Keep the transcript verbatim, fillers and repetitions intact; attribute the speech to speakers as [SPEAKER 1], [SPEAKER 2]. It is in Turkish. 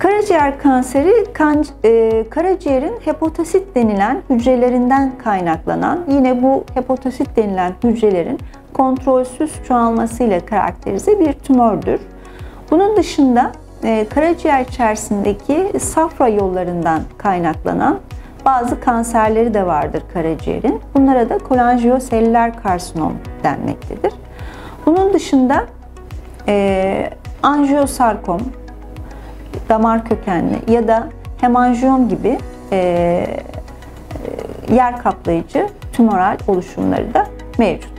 [SPEAKER 1] Karaciğer kanseri, kan, e, karaciğerin hepatosit denilen hücrelerinden kaynaklanan, yine bu hepatosit denilen hücrelerin kontrolsüz çoğalmasıyla karakterize bir tümördür. Bunun dışında e, karaciğer içerisindeki safra yollarından kaynaklanan bazı kanserleri de vardır karaciğerin. Bunlara da kolanjiyoselüler karsinom denmektedir. Bunun dışında e, anjiyosarkom, damar kökenli ya da hemanjiyom gibi e, yer kaplayıcı tümöral oluşumları da mevcut.